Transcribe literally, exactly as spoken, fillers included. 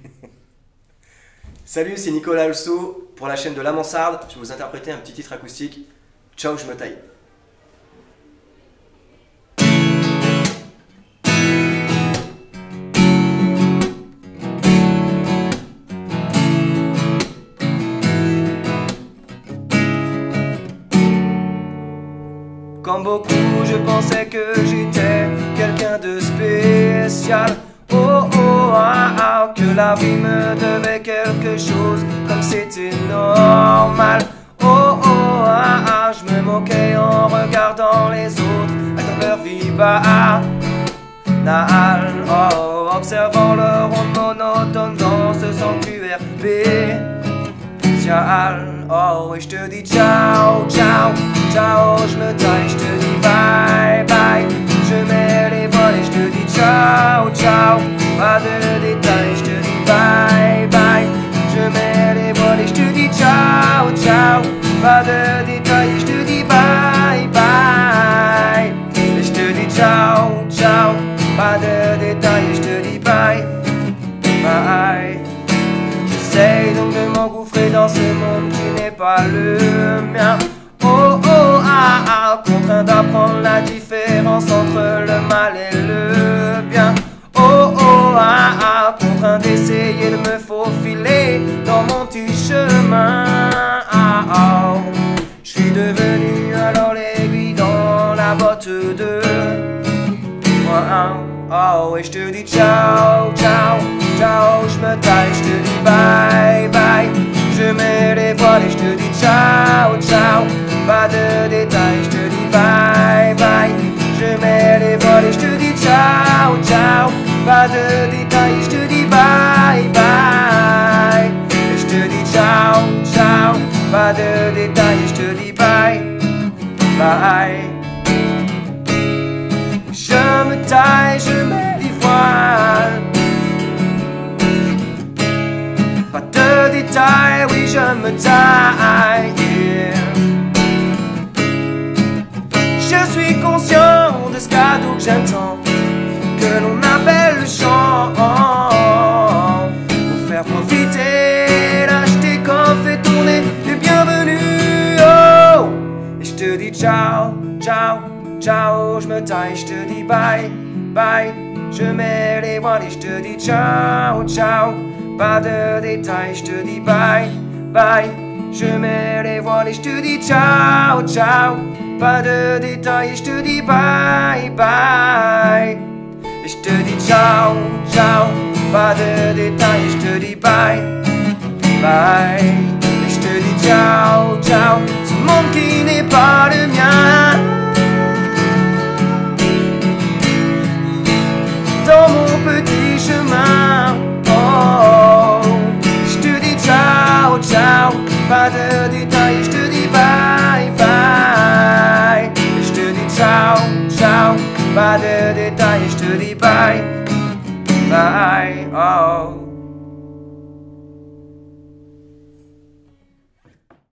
Salut, c'est Nicolas Also pour la chaîne de La Mansarde. Je vais vous interpréter un petit titre acoustique. Ciao, je me taille. Comme beaucoup, je pensais que j'étais quelqu'un de spécial. Oh oh ah ah, que la vie me devait quelque chose, comme c'était normal. Oh oh ah ah, je me moquais en regardant les autres attendre leur vie banale. Oh, observant leur ronde monotone dans ce sanctuaire spécial. Oh, et je te dis ciao, ciao, ciao, je me taille, je te dis bye, bye. Je mets les volets, je te dis ciao, ciao, pas de détails, je te dis bye, bye. Je mets les volets, je te dis ciao, ciao, pas de détails, je te dis bye, bye. Et je te dis ciao, ciao, pas de détails, je te dis bye, bye. J'essaye donc de m'engouffrer dans ce monde qui n'est pas le mien. Oh oh ah ah, contraint d'apprendre la différence entre le mal et le bien. Oh oh ah ah, contraint d'essayer de me faufiler dans mon petit chemin. Ah oh, je suis devenu alors l'aiguille dans la botte de moi. Oh, et je te dis ciao, ciao, ciao, je me taille, je te dis bye, bye. Je mets les voiles et je te dis ciao, ciao, pas de détails, je te dis bye, bye. Je mets les voiles et je te dis ciao, ciao, pas de détails, je te dis bye, bye. Et je te dis ciao, ciao, pas de détails, je te dis bye, bye. Je me taille, je mets les voiles. Pas de détails, oui je me taille, yeah. Je suis conscient de ce cadeau que j'aime tant, que l'on appelle le chant, pour faire profiter, l'acheter comme fait tourner les bienvenus. Oh, et je te dis ciao, ciao, ciao, je me taille, je te dis bye, bye. Je mets les voiles et je te dis ciao, ciao, pas de détails, je te dis bye, bye. Je mets les voiles et je te dis ciao, ciao, pas de détails, je te dis bye, bye. Et je te dis ciao, ciao, pas de détails, je te dis bye, bye. Et je te dis ciao, ciao, ce monde qui n'est pas le mien. Dans mon petit chemin, oh, je te dis ciao, ciao, pas de détails, je te dis bye, bye. Je te dis ciao, ciao, pas de détails, je te dis bye, bye, oh.